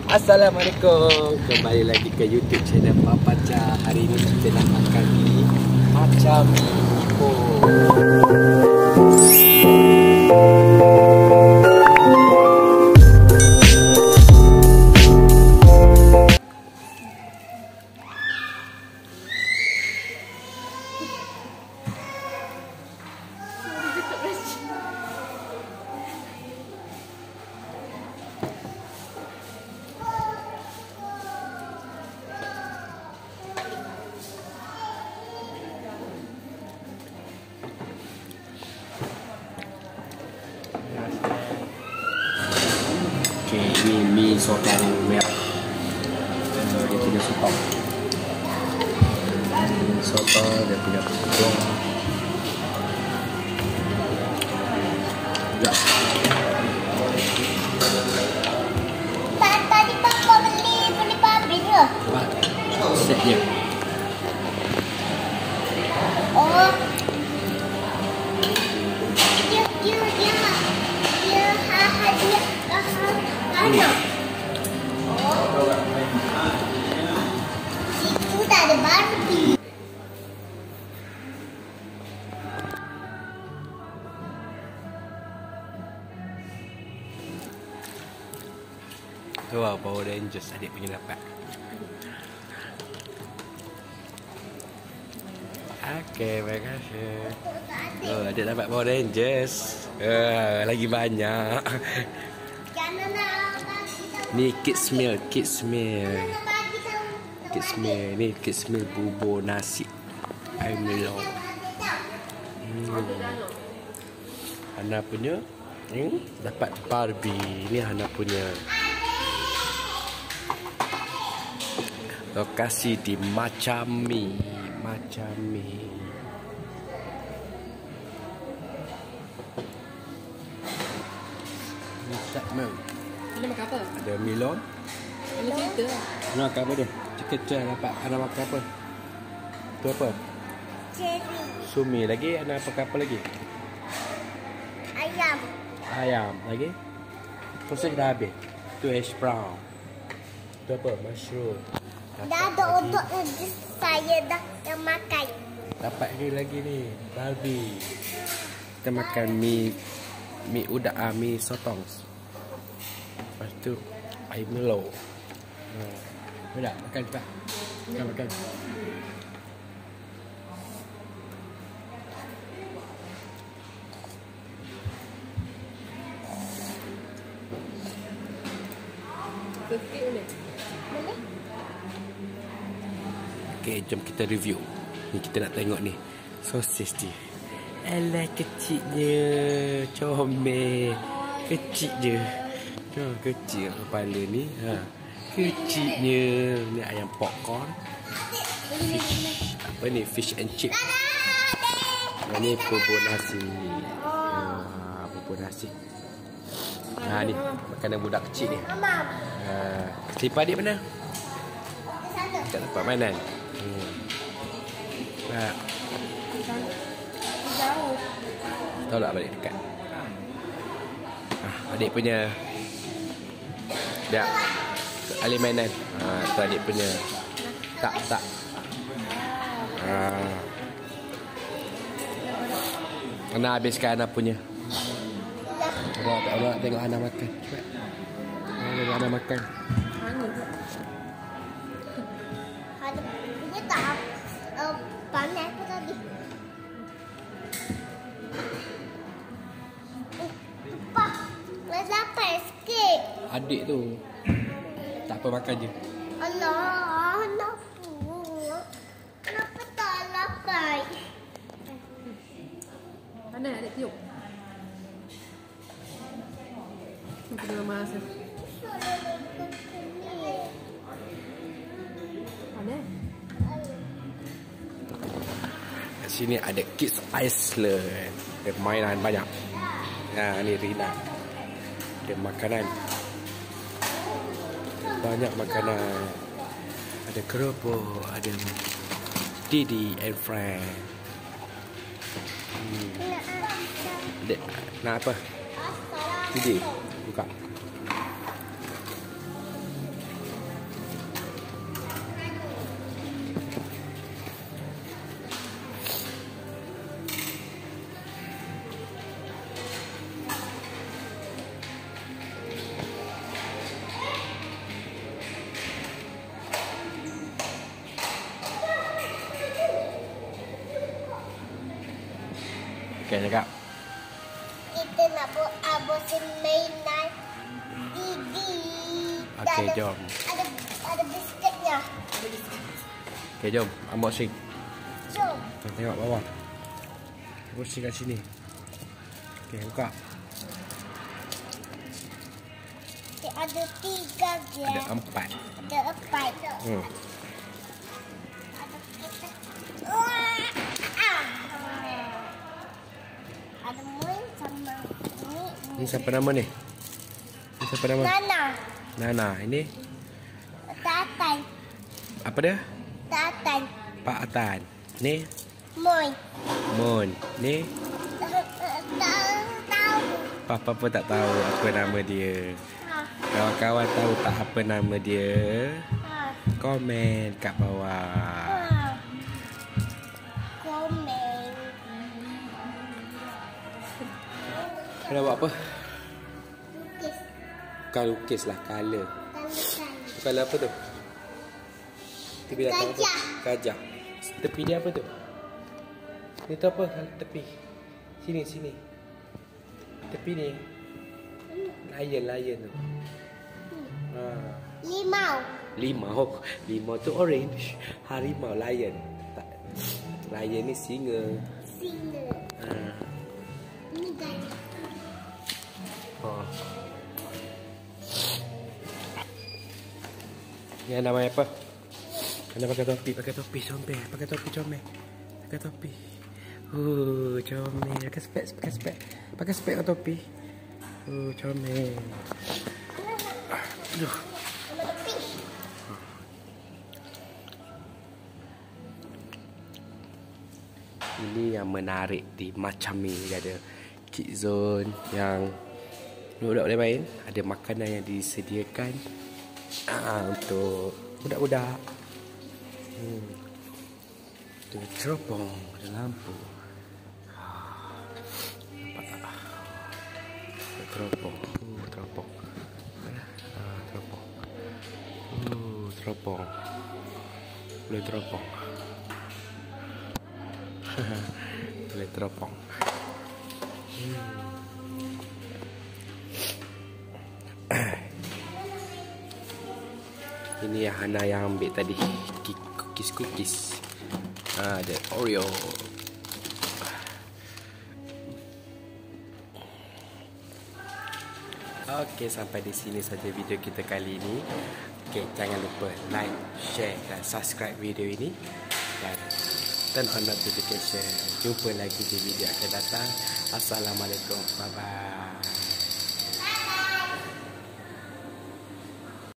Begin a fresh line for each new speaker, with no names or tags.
Assalamualaikum. Kembali lagi ke YouTube channel Papa Cha. Hari ini kita nak makan mie macam Ipoh. Okay, ini mie sotong merah. Dia punya sotong. Sotong dia punya kuah. Ya.
Tadi Papa beli babi ke?
Set dia.
Oh. Dia itu tak ada babi.
Tu lah Power Rangers adik punya dapat. Okay, terima kasih. Oh, adik dapat Power Rangers. Lagi banyak. Ni kids meal, kids meal. Kids meal, ni kids meal bubur nasi air melon. Hana punya dapat Barbie. Ni Hana punya. Lokasi di Macami. Macami. Ni tak mau.
Ini makan apa?
Ada melon.
Ini cerita lah.
Nak makan apa dia? Cekecah dapat. Anda makan apa? Tu apa?
Cherry.
Sumi lagi. Anda makan apa lagi?
Ayam.
Ayam lagi. Proses dah habis. Tu hash brown. Tu apa? Mushroom.
Dah ada untuk saya dah yang makan.
Dapat lagi ni. Barbie. Kita makan mie udak, mie sotong. Lepas tu air melon. Udah makan cepat. Makan.
Sikit boleh?
Boleh?
Okay, jom kita review. Ni kita nak tengok ni sosis dia. Alah kecilnya. Comel. Kecil je. Kecil kepala ni. Kecilnya. Ni ayam popcorn. Fish. Apa ni? Fish and chip. Ni bubur nasi. Bubur nasi. Ni makanan budak kecil ni. Selipar adik mana? Kat tempat mainan.
Jauh.
Tahu tak balik dekat. Adik punya. Dah. Alih mainan. Tu adik punya. Tak. Ana habiskan anak punya. Tak nak tengok anak makan. Cepat. Tengok anak makan.
Hangit tak?
Ada punya tak panas apa tadi? Pak, lapar sikit.
Adik tu. Tak apa makan je.
Allah, kenapa tak lapar?
Panas adik tiup. Kita dah masak. Panas?
Kat sini ada Kids Island. Ada mainan banyak. Ni Rina. Ada makanan. Banyak makanan. Ada keropok. Ada Didi and Friend. Dek, nak apa? Didi, buka. cakap.
Kita nak buat mainan Didi.
Okey, jom.
Ada biskitnya.
Okey, jom. Unboxing.
Jom.
Kita tengok bawah. Unboxing kat sini. Okey, buka.
Ada 3 je.
Ada 4.
Ada 4. Wah! Ada Moin sama ini.
Ni siapa nama ni? Ni siapa nama?
Nana.
Nana. Ini
Tatan.
apa dia?
Tatan.
Pak Atan. Ni
Moin.
Mon. Ni
Tahu.
Papa pun tak tahu apa nama dia. Kawan-kawan tahu tak apa nama dia? Komen kat bawah.
Komen.
Kau nak buat apa?
Lukis.
Bukan lukis lah, colour.
Tanda-tanda.
Colour apa tu? Tepi datang apa?
Gajah.
Gajah. Tepi dia apa tu? Ni tu apa? Tepi. Sini, sini. Tepi ni. Lion tu.
Limau.
Limau tu orange. Harimau, lion. Tak. Lion ni singa.
Singa. Ini gajah.
Oh. Ni namanya apa? Anda pakai topi, comel. Pakai topi, comel. Pakai topi. Comel. Pakai spek. Pakai spek atau topi. Comel. Aduh. Ini yang menarik di macam ni. Ada kids zone yang budak boleh main. Ada makanan yang disediakan untuk budak-budak. Ada teropong, ada lampu. Nampak tak? Ada teropong. Teropong. Teropong. Teropong. Boleh teropong. Boleh teropong. Ini yang Hana yang ambil tadi. Cookies. Ada Oreo. Okey, sampai di sini saja video kita kali ini. Okey, jangan lupa like, share dan subscribe video ini dan turn on notification. Jumpa lagi di video akan datang. Assalamualaikum. Bye bye.